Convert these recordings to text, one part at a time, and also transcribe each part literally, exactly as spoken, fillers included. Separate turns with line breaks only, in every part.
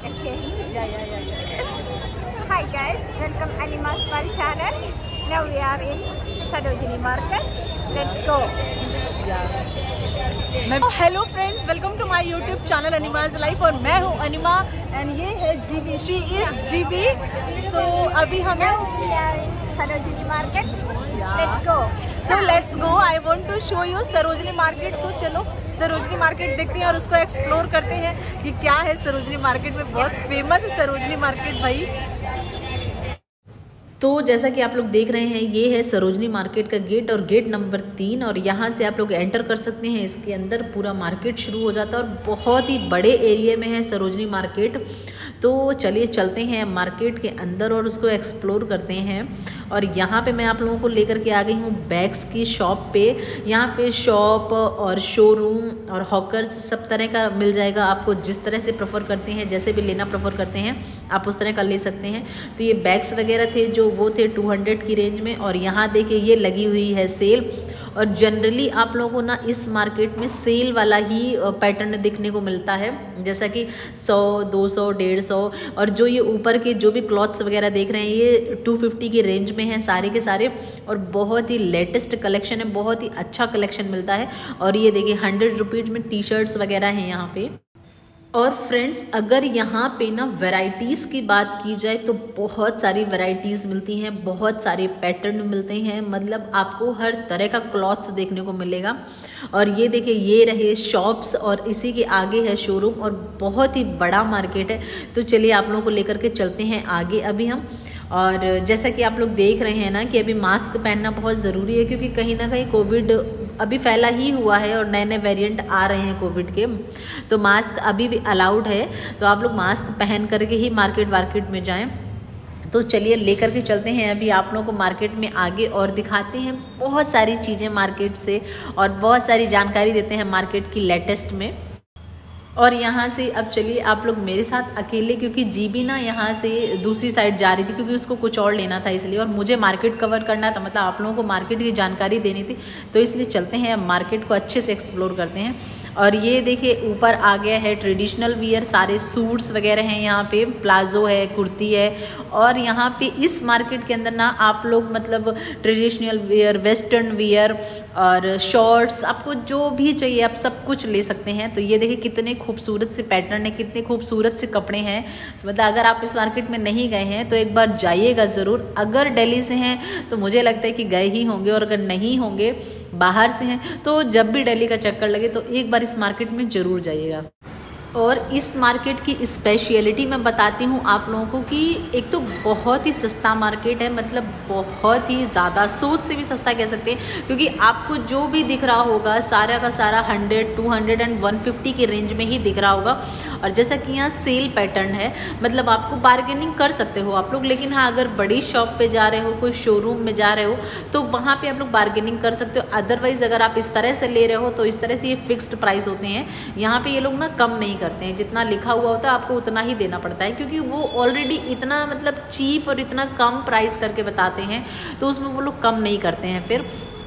Okay. Yeah, yeah, yeah, yeah. Hi guys, welcome Anima's Pal channel. Now we are in Sarojini Market. Let's go.
Yeah. Hello friends, welcome to my YouTube channel Anima's life और मैं हूँ Anima and ये है जीबी, she is जीबी। So अभी हम
Now we are in Sarojini Market. Let's go.
So let's go. I want to show you Sarojini market. So चलो सरोजनी मार्केट देखते हैं और उसको एक्सप्लोर करते हैं कि क्या है सरोजनी मार्केट में। बहुत फेमस है सरोजनी मार्केट भाई। तो जैसा कि आप लोग देख रहे हैं, ये है सरोजनी मार्केट का गेट और गेट नंबर तीन, और यहाँ से आप लोग एंटर कर सकते हैं। इसके अंदर पूरा मार्केट शुरू हो जाता है और बहुत ही बड़े एरिया में है सरोजनी मार्केट। तो चलिए चलते हैं मार्केट के अंदर और उसको एक्सप्लोर करते हैं। और यहाँ पे मैं आप लोगों को लेकर के आ गई हूँ बैग्स की शॉप पे। यहाँ पे शॉप और शोरूम और हॉकर्स सब तरह का मिल जाएगा आपको। जिस तरह से प्रेफर करते हैं, जैसे भी लेना प्रेफर करते हैं, आप उस तरह का ले सकते हैं। तो ये बैग्स वगैरह थे जो वो थे टू हंड्रेड की रेंज में। और यहाँ देखिए ये लगी हुई है सेल। और जनरली आप लोगों को ना इस मार्केट में सेल वाला ही पैटर्न देखने को मिलता है, जैसा कि सौ, दो सौ, डेढ़ सौ। और जो ये ऊपर के जो भी क्लॉथ्स वगैरह देख रहे हैं, ये टू फिफ्टी की रेंज में हैं सारे के सारे। और बहुत ही लेटेस्ट कलेक्शन है, बहुत ही अच्छा कलेक्शन मिलता है। और ये देखिए हंड्रेड रुपीज़ में टी शर्ट्स वगैरह हैं यहाँ पे। और फ्रेंड्स, अगर यहाँ पे ना वैरायटीज़ की बात की जाए तो बहुत सारी वैरायटीज़ मिलती हैं, बहुत सारे पैटर्न मिलते हैं। मतलब आपको हर तरह का क्लॉथ्स देखने को मिलेगा। और ये देखिए ये रहे शॉप्स और इसी के आगे है शोरूम और बहुत ही बड़ा मार्केट है। तो चलिए आप लोगों को लेकर के चलते हैं आगे अभी हम। और जैसा कि आप लोग देख रहे हैं ना कि अभी मास्क पहनना बहुत ज़रूरी है, क्योंकि कहीं ना कहीं कोविड अभी फैला ही हुआ है और नए नए वेरिएंट आ रहे हैं कोविड के। तो मास्क अभी भी अलाउड है, तो आप लोग मास्क पहन करके ही मार्केट वार्केट में जाएं। तो चलिए लेकर के चलते हैं अभी आप लोगों को मार्केट में आगे और दिखाते हैं बहुत सारी चीज़ें मार्केट से और बहुत सारी जानकारी देते हैं मार्केट की लेटेस्ट में। और यहाँ से अब चलिए आप लोग मेरे साथ अकेले, क्योंकि जीबी ना यहाँ से दूसरी साइड जा रही थी क्योंकि उसको कुछ और लेना था इसलिए, और मुझे मार्केट कवर करना था, मतलब आप लोगों को मार्केट की जानकारी देनी थी। तो इसलिए चलते हैं मार्केट को अच्छे से एक्सप्लोर करते हैं। और ये देखिए ऊपर आ गया है ट्रेडिशनल वियर, सारे सूट्स वगैरह हैं यहाँ पे, प्लाजो है, कुर्ती है। और यहाँ पे इस मार्केट के अंदर ना आप लोग मतलब ट्रेडिशनल वियर, वेस्टर्न वियर और शॉर्ट्स, आपको जो भी चाहिए आप सब कुछ ले सकते हैं। तो ये देखिए कितने खूबसूरत से पैटर्न है, कितने खूबसूरत से कपड़े हैं। मतलब अगर आप इस मार्केट में नहीं गए हैं तो एक बार जाइएगा ज़रूर। अगर दिल्ली से हैं तो मुझे लगता है कि गए ही होंगे, और अगर नहीं होंगे बाहर से हैं तो जब भी दिल्ली का चक्कर लगे तो एक बार इस मार्केट में ज़रूर जाइएगा। और इस मार्केट की स्पेशलिटी मैं बताती हूँ आप लोगों को कि एक तो बहुत ही सस्ता मार्केट है, मतलब बहुत ही ज़्यादा, सोच से भी सस्ता कह सकते हैं, क्योंकि आपको जो भी दिख रहा होगा सारा का सारा hundred, two hundred and one fifty की रेंज में ही दिख रहा होगा। और जैसा कि यहाँ सेल पैटर्न है, मतलब आपको बार्गेनिंग कर सकते हो आप लोग। लेकिन हाँ, अगर बड़ी शॉप पे जा रहे हो, कोई शोरूम में जा रहे हो, तो वहाँ पे आप लोग बार्गेनिंग कर सकते हो। अदरवाइज अगर आप इस तरह से ले रहे हो तो इस तरह से ये फिक्स्ड प्राइस होते हैं। यहाँ पे ये लोग ना कम नहीं करते हैं, जितना लिखा हुआ होता है आपको उतना ही देना पड़ता है, क्योंकि वो ऑलरेडी इतना मतलब चीप और इतना कम प्राइस करके बताते हैं, तो उसमें वो लोग कम नहीं करते हैं फिर।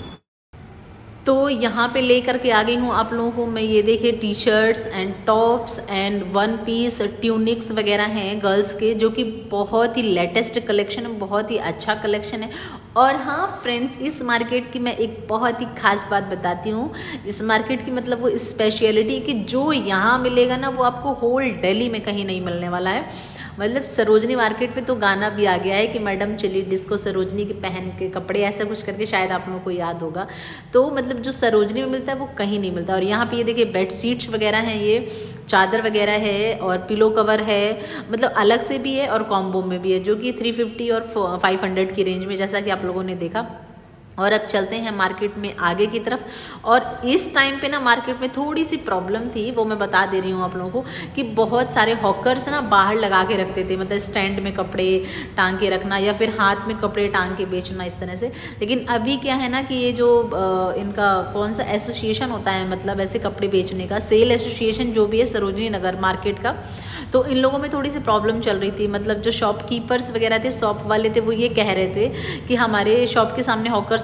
तो यहाँ पे लेकर के आ गई हूँ आप लोगों को मैं। ये देखिए T shirts and tops and one piece tunics वगैरह हैं गर्ल्स के, जो कि बहुत ही लेटेस्ट कलेक्शन है, बहुत ही अच्छा कलेक्शन है। और हाँ फ्रेंड्स, इस मार्केट की मैं एक बहुत ही खास बात बताती हूँ। इस मार्केट की मतलब वो स्पेशलिटी कि जो यहाँ मिलेगा ना वो आपको होल दिल्ली में कहीं नहीं मिलने वाला है। मतलब सरोजनी मार्केट पे तो गाना भी आ गया है कि मैडम चली डिस्को सरोजनी के पहन के कपड़े, ऐसा कुछ करके, शायद आप लोगों को याद होगा। तो मतलब जो सरोजनी में मिलता है वो कहीं नहीं मिलता। और यहाँ पे ये देखिए बेड शीट्स वगैरह हैं, ये चादर वगैरह है और पिलो कवर है, मतलब अलग से भी है और कॉम्बो में भी है, जो कि थ्री फिफ्टी और फाइव हंड्रेड की रेंज में, जैसा कि आप लोगों ने देखा। और अब चलते हैं मार्केट में आगे की तरफ। और इस टाइम पे ना मार्केट में थोड़ी सी प्रॉब्लम थी, वो मैं बता दे रही हूँ आप लोगों को, कि बहुत सारे हॉकर्स ना बाहर लगा के रखते थे, मतलब स्टैंड में कपड़े टांग के रखना या फिर हाथ में कपड़े टांग के बेचना, इस तरह से। लेकिन अभी क्या है ना कि ये जो आ, इनका कौन सा एसोसिएशन होता है, मतलब ऐसे कपड़े बेचने का, सेल एसोसिएशन जो भी है सरोजनी नगर मार्केट का, तो इन लोगों में थोड़ी सी प्रॉब्लम चल रही थी। मतलब जो शॉपकीपर्स वगैरह थे, शॉप वाले थे, वो ये कह रहे थे कि हमारे शॉप के सामने हॉकर्स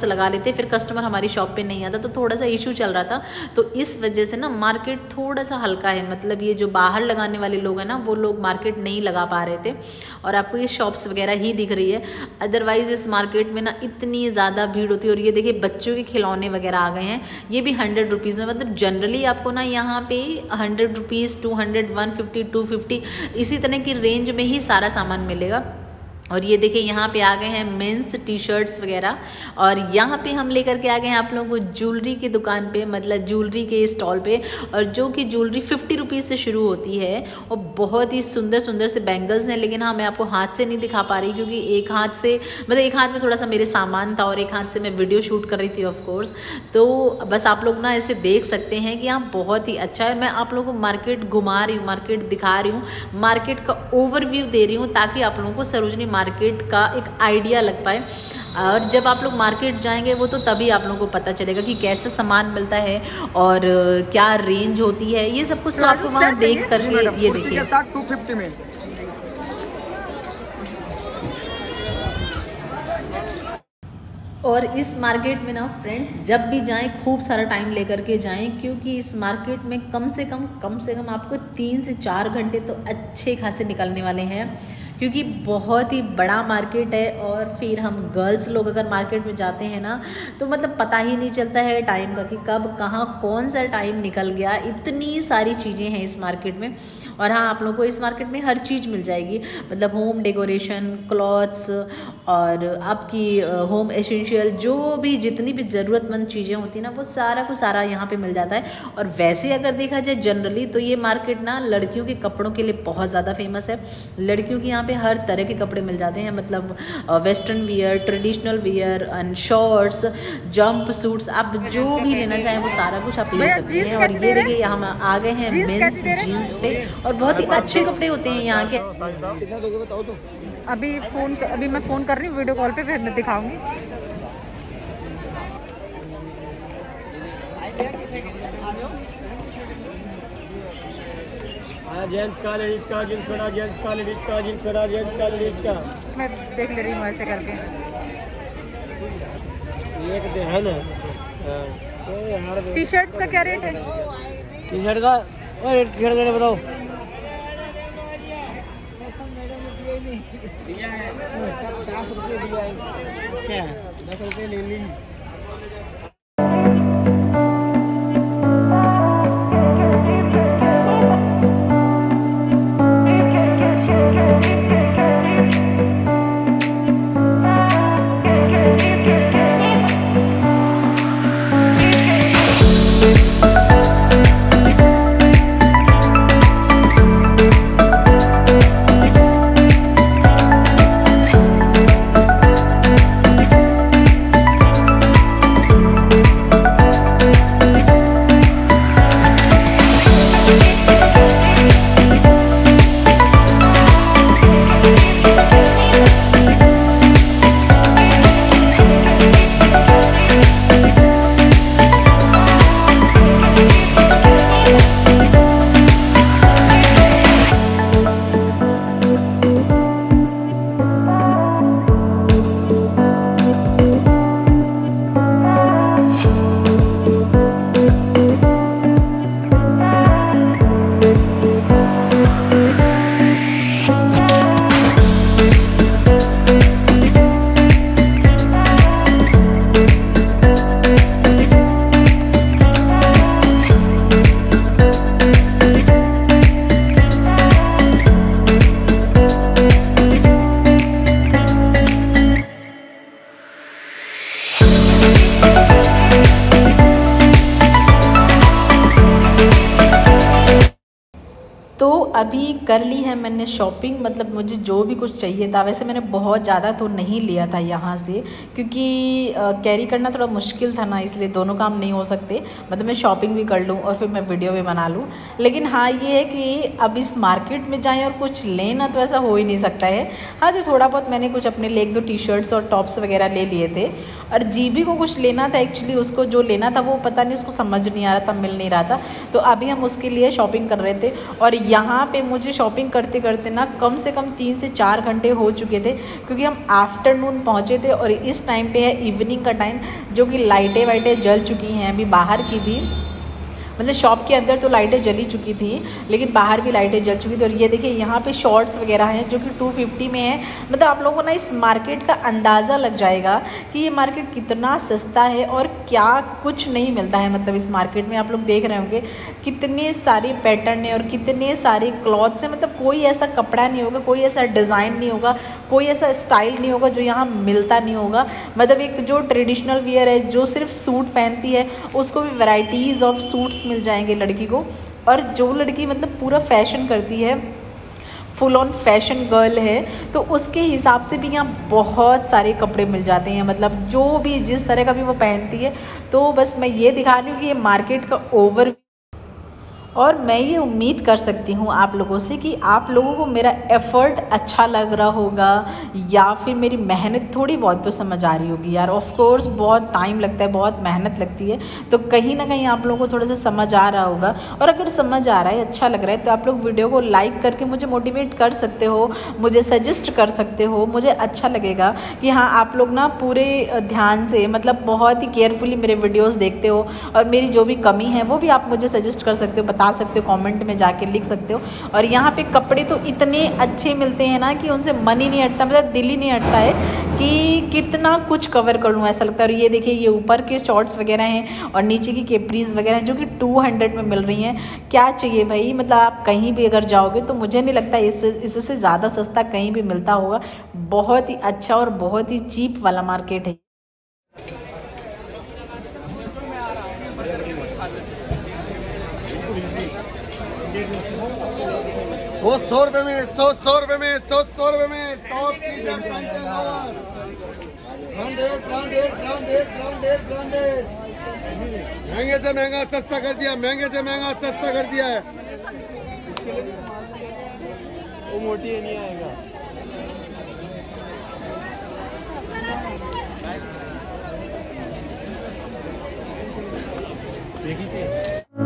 ऑफर्स लगा लेते, फिर कस्टमर हमारी शॉप पे नहीं आता, तो थोड़ा सा इशू चल रहा था। तो इस वजह से ना मार्केट थोड़ा सा हल्का है, मतलब ये जो बाहर लगाने वाले लोग हैं ना वो लोग मार्केट नहीं लगा पा रहे थे और आपको ये शॉप्स वगैरह ही दिख रही है। अदरवाइज इस मार्केट में ना इतनी ज़्यादा भीड़ होती है। और ये देखिए बच्चों के खिलौने वगैरह आ गए हैं, ये भी हंड्रेड रुपीज़ में। मतलब जनरली आपको ना यहाँ पे hundred rupees, two hundred, one fifty, two fifty इसी तरह की रेंज में ही सारा सामान मिलेगा। और ये देखिए यहाँ पे आ गए हैं मेंस टी शर्ट्स वगैरह। और यहाँ पे हम लेकर के आ गए हैं आप लोगों को ज्वेलरी की दुकान पे, मतलब ज्वेलरी के स्टॉल पे, और जो कि ज्वेलरी फिफ्टी रुपीज़ से शुरू होती है और बहुत ही सुंदर सुंदर से बैंगल्स हैं। लेकिन हाँ मैं आपको हाथ से नहीं दिखा पा रही क्योंकि एक हाथ से मतलब एक हाथ में थोड़ा सा मेरे सामान था और एक हाथ से मैं वीडियो शूट कर रही थी ऑफकोर्स। तो बस आप लोग ना ऐसे देख सकते हैं कि यहाँ बहुत ही अच्छा है। मैं आप लोगों को मार्केट घुमा रही हूँ, मार्केट दिखा रही हूँ, मार्केट का ओवरव्यू दे रही हूँ ताकि आप लोगों को सरोजनी मार्केट का एक आइडिया लग पाए। और जब आप लोग मार्केट जाएंगे वो तो तभी आप लोगों को पता चलेगा कि कैसे सामान मिलता है और क्या रेंज होती है, ये सब कुछ तो आपको वहाँ देख करके ये देखिए।
टू फिफ्टी में
और इस मार्केट में ना फ्रेंड्स जब भी जाएं खूब सारा टाइम लेकर के जाएं, क्योंकि इस मार्केट में कम से कम कम से कम आपको तीन से चार घंटे तो अच्छे खासे निकलने वाले हैं, क्योंकि बहुत ही बड़ा मार्केट है। और फिर हम गर्ल्स लोग अगर मार्केट में जाते हैं ना तो मतलब पता ही नहीं चलता है टाइम का कि कब कहाँ कौन सा टाइम निकल गया। इतनी सारी चीज़ें हैं इस मार्केट में। और हाँ आप लोगों को इस मार्केट में हर चीज़ मिल जाएगी, मतलब होम डेकोरेशन, क्लॉथ्स और आपकी होम एसेंशियल जो भी जितनी भी ज़रूरतमंद चीज़ें होती हैं ना वो सारा को सारा यहाँ पे मिल जाता है। और वैसे अगर देखा जाए जनरली तो ये मार्केट ना लड़कियों के कपड़ों के लिए बहुत ज़्यादा फेमस है। लड़कियों के यहाँ पे हर तरह के कपड़े मिल जाते हैं, मतलब western wear, traditional wear and shorts, jump suits, आप जो भी लेना चाहें वो सारा कुछ आप ले सकते हैं। और ये देखिए यहाँ हम आ गए हैं मेंस जीन्स पे और बहुत ही अच्छे कपड़े होते हैं यहाँ के।
अभी फोन अभी मैं फ़ोन कर रही हूँ वीडियो कॉल पे, फिर मैं दिखाऊंगी।
जेंट्स का, लेडीज का, जींस बड़ा, जेंट्स का, लेडीज का, जींस बड़ा, जेंट्स का, लेडीज का।
मैं देख ले रही हूँ ऐसे करके।
एक दे है ना। तो यार
टी शर्ट्स का क्या रेट है?
टी शर्ट का और टी शर्ट का बताओ। पचास रुपये दिया है, क्या दस रुपये ले ली।
अभी कर ली है मैंने शॉपिंग, मतलब मुझे जो भी कुछ चाहिए था। वैसे मैंने बहुत ज़्यादा तो नहीं लिया था यहाँ से, क्योंकि कैरी करना थोड़ा मुश्किल था ना, इसलिए दोनों काम नहीं हो सकते। मतलब मैं शॉपिंग भी कर लूँ और फिर मैं वीडियो भी बना लूँ। लेकिन हाँ ये है कि अब इस मार्केट में जाएँ और कुछ लेना तो ऐसा हो ही नहीं सकता है। हाँ जो थोड़ा बहुत मैंने कुछ अपने लिए एक दो टी शर्ट्स और टॉप्स वगैरह ले लिए थे। और जीबी को कुछ लेना था, एक्चुअली उसको जो लेना था वो पता नहीं उसको समझ नहीं आ रहा था, मिल नहीं रहा था, तो अभी हम उसके लिए शॉपिंग कर रहे थे। और यहाँ पे मुझे शॉपिंग करते करते ना कम से कम तीन से चार घंटे हो चुके थे, क्योंकि हम आफ्टरनून पहुँचे थे और इस टाइम पे है इवनिंग का टाइम, जो कि लाइटें वाइटें जल चुकी हैं अभी बाहर की भी, मतलब शॉप के अंदर तो लाइटें जली चुकी थी लेकिन बाहर भी लाइटें जल चुकी थी। और ये देखिए यहाँ पे शॉर्ट्स वगैरह हैं जो कि टू फिफ्टी में है। मतलब आप लोगों को ना इस मार्केट का अंदाज़ा लग जाएगा कि ये मार्केट कितना सस्ता है और क्या कुछ नहीं मिलता है। मतलब इस मार्केट में आप लोग देख रहे होंगे कितने सारे पैटर्न है और कितने सारे क्लॉथ्स हैं। मतलब कोई ऐसा कपड़ा नहीं होगा, कोई ऐसा डिज़ाइन नहीं होगा, कोई ऐसा स्टाइल नहीं होगा जो यहाँ मिलता नहीं होगा। मतलब एक जो ट्रेडिशनल वियर है, जो सिर्फ सूट पहनती है, उसको भी वैराइटीज़ ऑफ सूट्स मिल जाएंगे लड़की को। और जो लड़की मतलब पूरा फैशन करती है, फुल ऑन फैशन गर्ल है, तो उसके हिसाब से भी यहाँ बहुत सारे कपड़े मिल जाते हैं। मतलब जो भी जिस तरह का भी वो पहनती है। तो बस मैं ये दिखा रही हूँ कि ये मार्केट का ओवर, और मैं ये उम्मीद कर सकती हूँ आप लोगों से कि आप लोगों को मेरा एफ़र्ट अच्छा लग रहा होगा या फिर मेरी मेहनत थोड़ी बहुत तो समझ आ रही होगी। यार ऑफ कोर्स बहुत टाइम लगता है, बहुत मेहनत लगती है, तो कहीं ना कहीं आप लोगों को थोड़ा सा समझ आ रहा होगा। और अगर समझ आ रहा है, अच्छा लग रहा है, तो आप लोग वीडियो को लाइक करके मुझे मोटिवेट कर सकते हो, मुझे सजेस्ट कर सकते हो। मुझे अच्छा लगेगा कि हाँ आप लोग ना पूरे ध्यान से, मतलब बहुत ही केयरफुली मेरे वीडियोज़ देखते हो और मेरी जो भी कमी है वो भी आप मुझे सजेस्ट कर सकते हो, बता सकते हो, कमेंट में जाके लिख सकते हो। और यहाँ पे कपड़े तो इतने अच्छे मिलते हैं ना कि उनसे मन ही नहीं हटता, मतलब दिल ही नहीं हटता है कि कितना कुछ कवर कर लूँ, ऐसा लगता है। और ये देखिए ये ऊपर के शॉर्ट्स वगैरह हैं और नीचे की कैप्रीज वगैरह हैं जो कि टू हंड्रेड में मिल रही हैं। क्या चाहिए भाई, मतलब आप कहीं भी अगर जाओगे तो मुझे नहीं लगता इससे इससे ज़्यादा सस्ता कहीं भी मिलता होगा। बहुत ही अच्छा और बहुत ही चीप वाला मार्केट है।
सौ सौ रुपए में सौ सौ रुपए में सौ सौ रुपए में टॉप की branded branded branded branded branded महंगे से महंगा सस्ता कर दिया, महंगे से महंगा सस्ता कर दिया है। वो मोटी नहीं आएगा। देखिए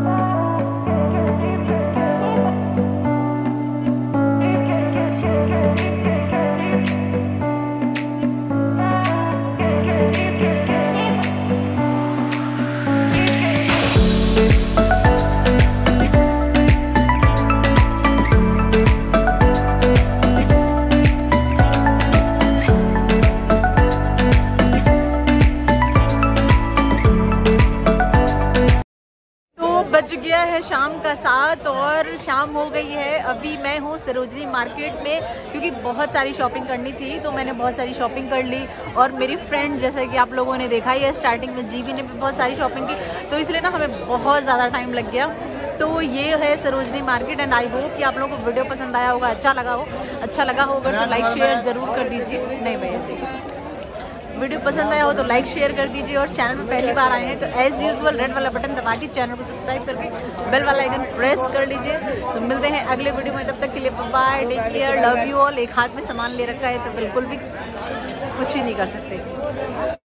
बज गया है शाम का सात और शाम हो गई है। अभी मैं हूँ सरोजनी मार्केट में, क्योंकि बहुत सारी शॉपिंग करनी थी तो मैंने बहुत सारी शॉपिंग कर ली। और मेरी फ्रेंड, जैसे कि आप लोगों ने देखा ही है स्टार्टिंग में, जीवी ने भी बहुत सारी शॉपिंग की, तो इसलिए ना हमें बहुत ज़्यादा टाइम लग गया। तो ये है Sarojini market and I hope कि आप लोगों को वीडियो पसंद आया होगा, अच्छा लगा हो। अच्छा लगा होगा तो लाइक शेयर ज़रूर कर दीजिए। नहीं भैया जी, वीडियो पसंद आया हो तो लाइक शेयर कर दीजिए। और चैनल में पहली बार आए हैं तो एज यूजुअल रेड वाला बटन दबा के चैनल को सब्सक्राइब करके बेल वाला आइकन प्रेस कर लीजिए। तो मिलते हैं अगले वीडियो में, तब तक के लिए bye, take care, love you all. एक हाथ में सामान ले रखा है तो बिल्कुल भी कुछ ही नहीं कर सकते।